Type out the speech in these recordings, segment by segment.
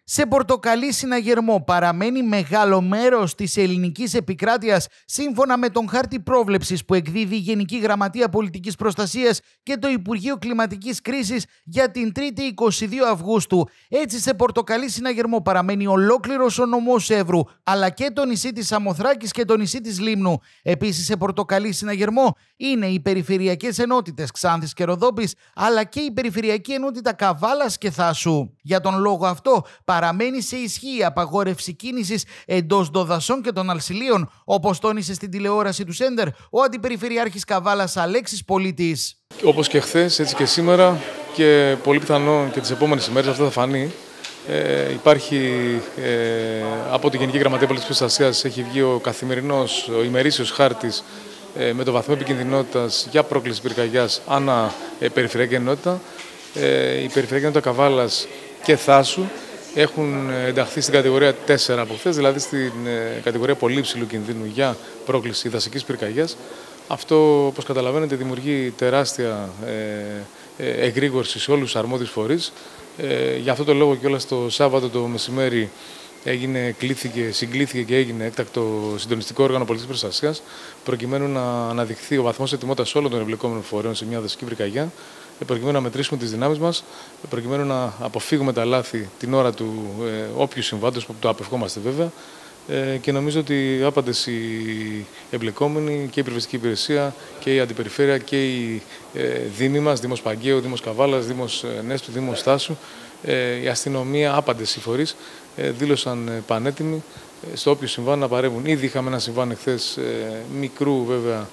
Σε πορτοκαλί συναγερμό παραμένει μεγάλο μέρος της ελληνικής επικράτειας σύμφωνα με τον χάρτη πρόβλεψης που εκδίδει η Γενική Γραμματεία Πολιτικής Προστασίας και το Υπουργείο Κλιματικής Κρίσης για την 3η 22 Αυγούστου. Έτσι, σε πορτοκαλί συναγερμό παραμένει ολόκληρος ο νομός Εύρου, αλλά και το νησί της Σαμοθράκης και το νησί της Λίμνου. Επίσης, σε πορτοκαλί συναγερμό είναι οι περιφερειακές ενότητες Ξάνθης και Ροδόπης, αλλά και η περιφερειακή ενότητα Καβάλας και Θάσου. Για τον λόγο αυτό, παραμένει σε ισχύ η απαγόρευση κίνησης εντός των δασών και των αλσιλίων, όπως τόνισε στην τηλεόραση του Σέντερ ο Αντιπεριφερειάρχης Καβάλας Αλέξης Πολίτης. Όπως και χθες, έτσι και σήμερα και πολύ πιθανό και τις επόμενες ημέρες αυτό θα φανεί. Υπάρχει από τη Γενική Γραμματεία Πολιτικής Προστασίας έχει βγει ο καθημερινός, ο ημερήσιος χάρτης με το βαθμό επικινδυνότητας για πρόκληση πυρκαγιάς ανά περιφερειακή ενότητα. Η περιφερειακή ενότητα Καβάλας και Θάσου έχουν ενταχθεί στην κατηγορία 4 από χθες, δηλαδή στην κατηγορία πολύ υψηλού κινδύνου για πρόκληση δασικής πυρκαγιάς. Αυτό, όπως καταλαβαίνετε, δημιουργεί τεράστια εγρήγορση σε όλους τους αρμόδιους φορείς. Γι' αυτό το λόγο κιόλας το Σάββατο το μεσημέρι συγκλήθηκε και έγινε έκτακτο συντονιστικό όργανο πολιτικής προστασίας, προκειμένου να αναδειχθεί ο βαθμός ετοιμότητας όλων των εμπλεκόμενων φορέων σε μια δασική πυρκαγιά, προκειμένου να μετρήσουμε τις δυνάμεις μας, προκειμένου να αποφύγουμε τα λάθη την ώρα του όποιου συμβάντος, που το απευχόμαστε βέβαια. Και νομίζω ότι άπαντες οι εμπλεκόμενοι και η πυροσβεστική υπηρεσία και η αντιπεριφέρεια και οι δήμοι μας, Δήμος Παγκαίου, Δήμος Καβάλας, Δήμος Νέστου, Δήμος Στάσου, η αστυνομία, άπαντες οι φορείς δήλωσαν πανέτοιμοι στο όποιο συμβάν να παρέμβουν. Ήδη είχαμε ένα συμβάν εχθές μικρού βέβαια,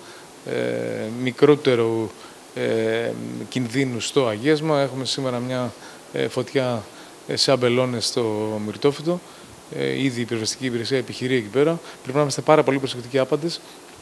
μικρότερο κινδύνου στο Αγίασμα. Έχουμε σήμερα μια φωτιά σε αμπελώνες στο Μυρτόφυτο. Ήδη η πυροσβεστική υπηρεσία επιχειρεί εκεί πέρα. Πρέπει να είμαστε πάρα πολύ προσεκτικοί άπαντες,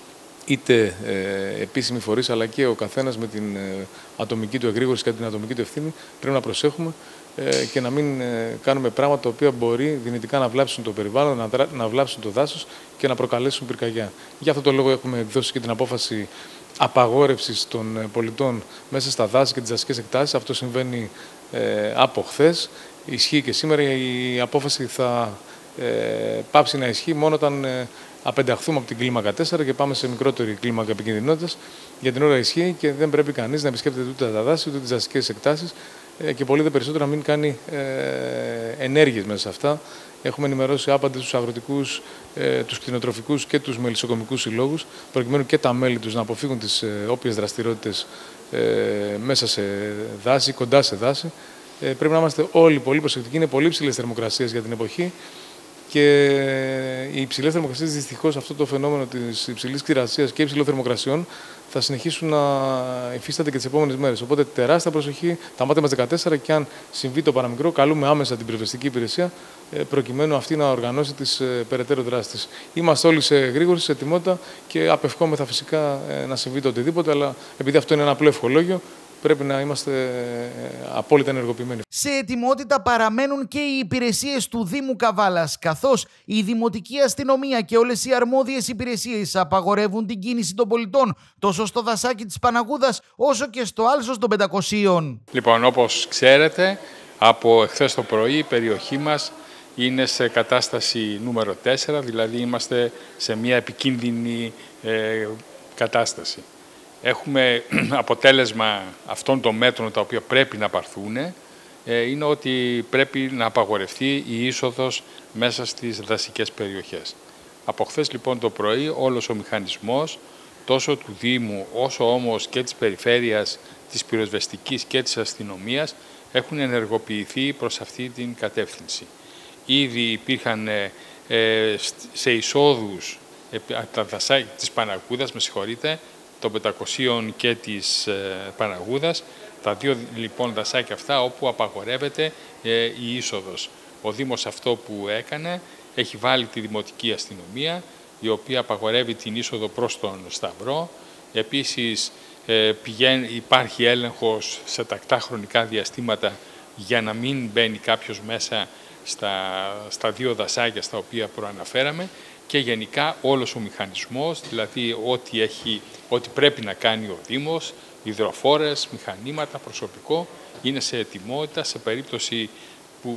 είτε επίσημοι φορείς, αλλά και ο καθένας με την ατομική του εγρήγορση και την ατομική του ευθύνη. Πρέπει να προσέχουμε και να μην κάνουμε πράγματα τα οποία μπορεί δυνητικά να βλάψουν το περιβάλλον, να βλάψουν το δάσος και να προκαλέσουν πυρκαγιά. Για αυτό το λόγο έχουμε εκδώσει και την απόφαση απαγόρευσης των πολιτών μέσα στα δάση και τις δασικές εκτάσεις. Αυτό συμβαίνει από χθες. Ισχύει και σήμερα. Η απόφαση θα πάψει να ισχύει μόνο όταν απενταχθούμε από την κλίμακα 4 και πάμε σε μικρότερη κλίμακα επικινδυνότητας. Για την ώρα ισχύει και δεν πρέπει κανείς να επισκέπτεται ούτε τα δάση ούτε τις δασικές εκτάσεις και πολύ δε περισσότερο να μην κάνει ενέργειες μέσα σε αυτά. Έχουμε ενημερώσει άπαντες τους αγροτικούς, τους κτηνοτροφικούς και τους μελισσοκομικούς συλλόγους, προκειμένου και τα μέλη τους να αποφύγουν τις όποιες δραστηριότητες μέσα σε δάση, κοντά σε δάση. Πρέπει να είμαστε όλοι πολύ προσεκτικοί. Είναι πολύ υψηλές θερμοκρασίες για την εποχή και οι υψηλές θερμοκρασίες, δυστυχώς, αυτό το φαινόμενο της υψηλής ξηρασίας και υψηλών θερμοκρασιών θα συνεχίσουν να υφίστανται και τις επόμενες μέρες. Οπότε τεράστια προσοχή, τα μάτια μας 14 και αν συμβεί το παραμικρό, καλούμε άμεσα την πυροσβεστική υπηρεσία προκειμένου αυτή να οργανώσει τις περαιτέρω δράσεις. Είμαστε όλοι σε γρήγορση, σε ετοιμότητα και απευχόμεθα φυσικά να συμβεί το οτιδήποτε, αλλά επειδή αυτό είναι ένα απλό ευχολόγιο, πρέπει να είμαστε απόλυτα ενεργοποιημένοι. Σε ετοιμότητα παραμένουν και οι υπηρεσίες του Δήμου Καβάλας, καθώς η Δημοτική Αστυνομία και όλες οι αρμόδιες υπηρεσίες απαγορεύουν την κίνηση των πολιτών τόσο στο δασάκι της Παναγούδας όσο και στο άλσος των 500. Λοιπόν, όπως ξέρετε, από εχθές το πρωί η περιοχή μας είναι σε κατάσταση νούμερο 4, δηλαδή είμαστε σε μια επικίνδυνη κατάσταση. Έχουμε αποτέλεσμα αυτών των μέτρων τα οποία πρέπει να πάρθουν είναι ότι πρέπει να απαγορευτεί η είσοδος μέσα στις δασικές περιοχές. Από χθες λοιπόν το πρωί όλος ο μηχανισμός τόσο του Δήμου όσο όμως και της Περιφέρειας, της Πυροσβεστικής και της Αστυνομίας έχουν ενεργοποιηθεί προς αυτή την κατεύθυνση. Ήδη υπήρχαν σε εισόδους τα δασάκια της Παναγούδας, των 500 και της Παναγούδας, τα δύο λοιπόν δασάκια αυτά όπου απαγορεύεται η είσοδος. Ο Δήμος αυτό που έκανε έχει βάλει τη Δημοτική Αστυνομία, η οποία απαγορεύει την είσοδο προς τον Σταυρό. Επίσης υπάρχει έλεγχος σε τακτά χρονικά διαστήματα για να μην μπαίνει κάποιος μέσα στα δύο δασάκια στα οποία προαναφέραμε. Και γενικά όλος ο μηχανισμός, δηλαδή ό,τι πρέπει να κάνει ο Δήμος, υδροφόρες, μηχανήματα, προσωπικό, είναι σε ετοιμότητα σε περίπτωση που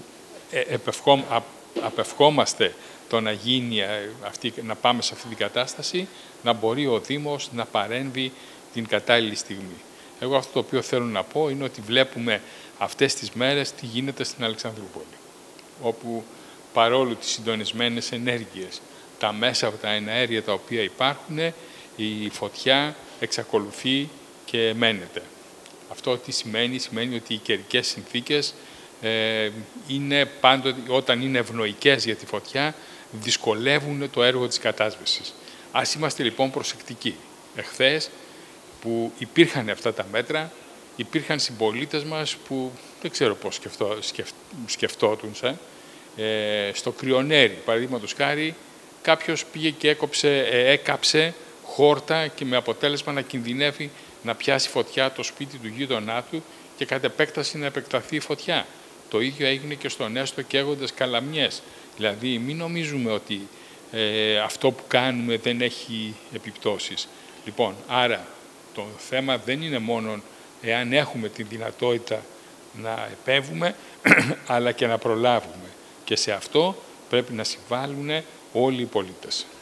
απευχόμαστε το να γίνει να πάμε σε αυτή την κατάσταση, να μπορεί ο Δήμος να παρέμβει την κατάλληλη στιγμή. Εγώ αυτό το οποίο θέλω να πω είναι ότι βλέπουμε αυτές τις μέρες τι γίνεται στην Αλεξανδρούπολη, όπου παρόλο τις συντονισμένες ενέργειες, τα μέσα από τα εναέρια τα οποία υπάρχουν, η φωτιά εξακολουθεί και μένεται. Αυτό τι σημαίνει? Σημαίνει ότι οι καιρικές συνθήκες είναι πάντοτε, όταν είναι ευνοϊκές για τη φωτιά, δυσκολεύουν το έργο της κατάσβεσης. Ας είμαστε λοιπόν προσεκτικοί. Εχθές που υπήρχαν αυτά τα μέτρα, υπήρχαν συμπολίτες μας που δεν ξέρω πώς σκεφτόντουσαν. Στο Κρυονέρι, παραδείγματος χάρη, κάποιος πήγε και έκαψε χόρτα και με αποτέλεσμα να κινδυνεύει να πιάσει φωτιά το σπίτι του γείτονά του και κατ' επέκταση να επεκταθεί η φωτιά. Το ίδιο έγινε και στον Έστω καίγοντας καλαμιές. Δηλαδή μην νομίζουμε ότι αυτό που κάνουμε δεν έχει επιπτώσεις. Λοιπόν, άρα το θέμα δεν είναι μόνο εάν έχουμε τη δυνατότητα να επέμβουμε, αλλά και να προλάβουμε. Και σε αυτό πρέπει να συμβάλλουν όλοι οι πολίτες.